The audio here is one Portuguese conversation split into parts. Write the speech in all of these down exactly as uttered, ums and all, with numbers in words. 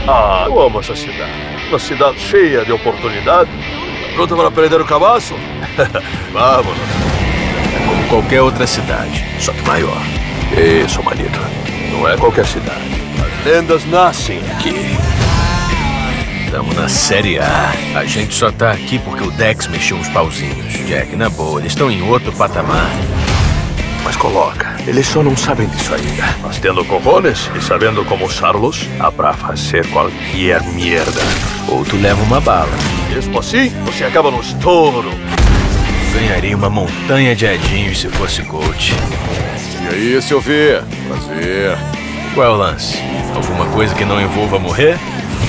Ah, eu amo essa cidade. Uma cidade cheia de oportunidade. Pronta para perder o cabaço? Vamos. É como qualquer outra cidade, só que maior. Isso, manito. Não é qualquer cidade. As lendas nascem aqui. Estamos na Série A. A gente só tá aqui porque o Dex mexeu uns pauzinhos. Jack, na boa, eles estão em outro patamar. Mas coloca, eles só não sabem disso ainda. Mas tendo cojones e sabendo como usá-los, dá pra fazer qualquer merda. Ou tu leva uma bala. Mesmo assim, você acaba no estouro. Ganharia uma montanha de edinhos se fosse coach. E aí, Silvia? Prazer. Qual é o lance? Alguma coisa que não envolva morrer?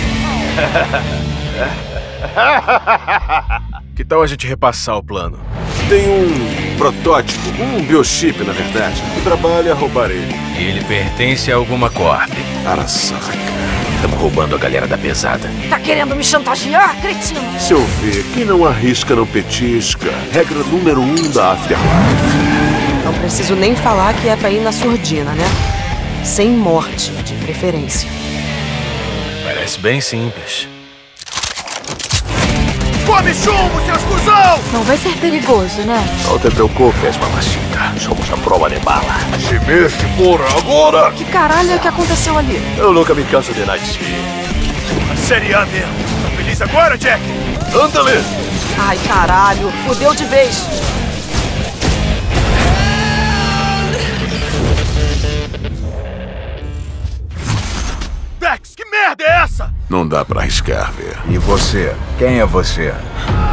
Que tal a gente repassar o plano? Tem um protótipo, um biochip, na verdade, que trabalha a roubar ele. E ele pertence a alguma corp. Arasaka. Estamos roubando a galera da pesada. Tá querendo me chantagear, cretino? Silvia, quem não arrisca não petisca. Regra número um da Afterlife. Não preciso nem falar que é pra ir na surdina, né? Sem morte, de preferência. Parece bem simples. Come chumbo, seus cuzão! Não vai ser perigoso, né? Não te preocupes, mamacita. Somos a prova de bala. Se mexe, porra, agora! Que caralho é que aconteceu ali? Eu nunca me canso de Night City. A Série A mesmo. Tá feliz agora, Jack? Anda-lhe! Ai, caralho. Fudeu de vez. Dex, que merda é essa? Não dá pra arriscar, ver. E você? Quem é você?